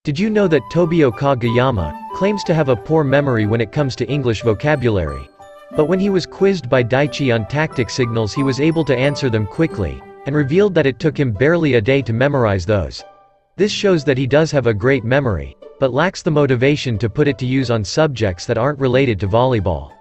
Did you know that Tobio Kageyama claims to have a poor memory when it comes to English vocabulary? But when he was quizzed by Daichi on tactic signals, he was able to answer them quickly, and revealed that it took him barely a day to memorize those. This shows that he does have a great memory, but lacks the motivation to put it to use on subjects that aren't related to volleyball.